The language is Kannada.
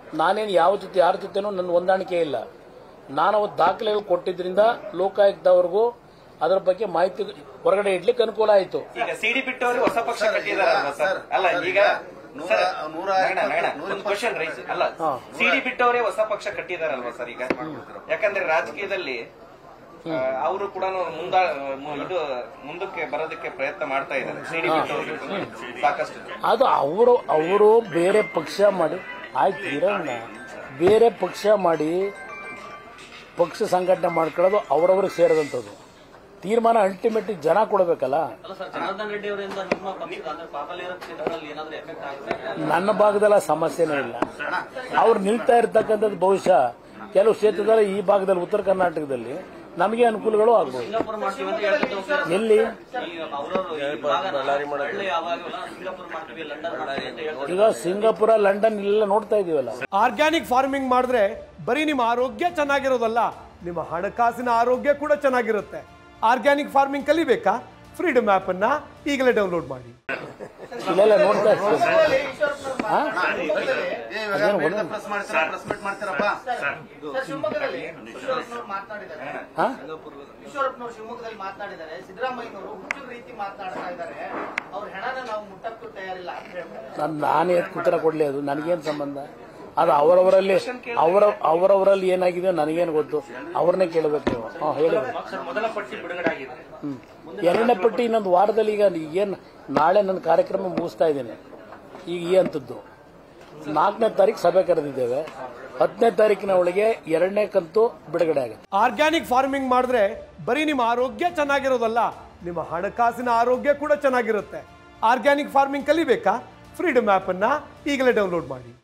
ನಾನೇನು ಯಾವ ಜೊತೆ ಯಾರ ಜೊತೆನೂ ನನ್ನ ಹೊಂದಾಣಿಕೆ ಇಲ್ಲ. ನಾನು ಅವತ್ತು ದಾಖಲೆಗಳು ಕೊಟ್ಟಿದ್ರಿಂದ ಲೋಕಾಯುಕ್ತವ್ರಿಗೂ ಅದರ ಬಗ್ಗೆ ಮಾಹಿತಿ ಹೊರಗಡೆ ಇಡ್ಲಿಕ್ಕೆ ಅನುಕೂಲ ಆಯಿತು. ಈಗ ಸಿಡಿ ಬಿಟ್ಟವರು ಹೊಸ ಪಕ್ಷ ಕಟ್ಟಿದಾರಲ್ವಾ ಸರ್? ಅಲ್ಲ ಈಗ ಕ್ವಶನ್ ರೈಸ್ ಅಲ್ಲ, ಸಿಡಿ ಬಿಟ್ಟವರೇ ಹೊಸ ಪಕ್ಷ ಕಟ್ಟಿದಾರಲ್ವಾ ಸರ್? ಈಗ ಯಾಕಂದ್ರೆ ರಾಜಕೀಯದಲ್ಲಿ ಅವರು ಕೂಡ ಇದು ಮುಂದಕ್ಕೆ ಬರೋದಕ್ಕೆ ಪ್ರಯತ್ನ ಮಾಡ್ತಾ ಇದ್ದಾರೆ. ಸಿಡಿ ಬಿಟ್ಟವರು ಸಾಕಷ್ಟು ಅದು ಅವರು ಬೇರೆ ಪಕ್ಷ ಮಾಡಿ ಆಯ್ತು ಇರೋಣ, ಬೇರೆ ಪಕ್ಷ ಮಾಡಿ ಪಕ್ಷ ಸಂಘಟನೆ ಮಾಡ್ಕೊಳ್ಳೋದು ಅವರವ್ರಿಗೆ ಸೇರಿದಂಥದ್ದು. ತೀರ್ಮಾನ ಅಲ್ಟಿಮೇಟ್ ಜನ ಕೊಡಬೇಕಲ್ಲ. ನನ್ನ ಭಾಗದಲ್ಲ ಸಮಸ್ಯೆನೇ ಇಲ್ಲ. ಅವ್ರು ನಿಲ್ತಾ ಇರ್ತಕ್ಕಂಥದ್ದು ಬಹುಶಃ ಕೆಲವು ಕ್ಷೇತ್ರದಲ್ಲಿ ಈ ಭಾಗದಲ್ಲಿ ಉತ್ತರ ಕರ್ನಾಟಕದಲ್ಲಿ ನಮಗೆ ಅನುಕೂಲಗಳು ಆಗ್ಬೋದು. ಎಲ್ಲಿ ಈಗ ಸಿಂಗಾಪುರ ಲಂಡನ್ ಎಲ್ಲ ನೋಡ್ತಾ ಇದೀವಲ್ಲ. ಆರ್ಗ್ಯಾನಿಕ್ ಫಾರ್ಮಿಂಗ್ ಮಾಡಿದ್ರೆ ಬರೀ ನಿಮ್ಮ ಆರೋಗ್ಯ ಚೆನ್ನಾಗಿರೋದಲ್ಲ, ನಿಮ್ಮ ಹಣಕಾಸಿನ ಆರೋಗ್ಯ ಕೂಡ ಚೆನ್ನಾಗಿರುತ್ತೆ. ಆರ್ಗ್ಯಾನಿಕ್ ಫಾರ್ಮಿಂಗ್ ಕಲಿಬೇಕಾ? ಫ್ರೀಡಮ್ ಆಪ್ ಅನ್ನ ಈಗಲೇ ಡೌನ್ಲೋಡ್ ಮಾಡಿ. ಇಲ್ಲೆಲ್ಲ ನೋಡ್ತಾ ಶಿವಮೊಗ್ಗದಲ್ಲಿ ಮಾತನಾಡಿದ್ದಾರೆ. ಸಿದ್ದರಾಮಯ್ಯನವರು ಹುಚ್ಚು ರೀತಿ ಮಾತನಾಡ್ತಾ ಇದ್ದಾರೆ. ಅವ್ರ ಹೆಣನ ನಾವು ಮುಟ್ಟಕ್ಕೂ ತಯಾರಿಲ್ಲ ಅಂತ ಹೇಳ್ತಾರೆ. ನಾನೇ ಉತ್ತರ ಕೊಡ್ಲಿ, ಅದು ನನಗೇನು ಸಂಬಂಧ? ಅದು ಅವರವರಲ್ಲಿ ಏನಾಗಿದೆ ನನಗೇನು ಗೊತ್ತು, ಅವ್ರನ್ನೇ ಕೇಳಬೇಕು ನೀವು. ಹೇಳಿ. ಎರಡನೇ ಪಟ್ಟಿ ಇನ್ನೊಂದು ವಾರದಲ್ಲಿ ಈಗ ಏನು ನಾಳೆ ನನ್ನ ಕಾರ್ಯಕ್ರಮ ಮುಗಿಸ್ತಾ ಇದ್ದೇನೆ. ಈಗ ಈ ಹಂತದ್ದು 4ನೇ ತಾರೀಕು ಸಭೆ ಕರೆದಿದ್ದೇವೆ. 10ನೇ ತಾರೀಕಿನ ಒಳಗೆ 2ನೇ ಕಂತು ಬಿಡುಗಡೆ ಆಗುತ್ತೆ. ಆರ್ಗ್ಯಾನಿಕ್ ಫಾರ್ಮಿಂಗ್ ಮಾಡಿದ್ರೆ ಬರೀ ನಿಮ್ಮ ಆರೋಗ್ಯ ಚೆನ್ನಾಗಿರೋದಲ್ಲ, ನಿಮ್ಮ ಹಣಕಾಸಿನ ಆರೋಗ್ಯ ಕೂಡ ಚೆನ್ನಾಗಿರುತ್ತೆ. ಆರ್ಗ್ಯಾನಿಕ್ ಫಾರ್ಮಿಂಗ್ ಕಲಿಬೇಕಾ? ಫ್ರೀಡಮ್ ಆಪ್ ಅನ್ನ ಈಗಲೇ ಡೌನ್ಲೋಡ್ ಮಾಡಿ.